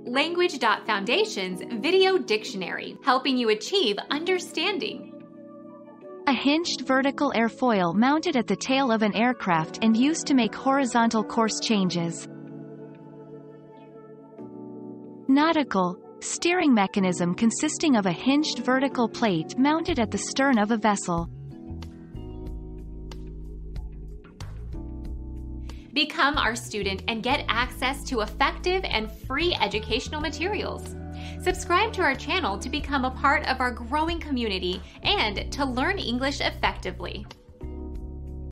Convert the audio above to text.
Language.Foundation's Video Dictionary, helping you achieve understanding. A hinged vertical airfoil mounted at the tail of an aircraft and used to make horizontal course changes. Nautical, steering mechanism consisting of a hinged vertical plate mounted at the stern of a vessel. Become our student and get access to effective and free educational materials. Subscribe to our channel to become a part of our growing community and to learn English effectively.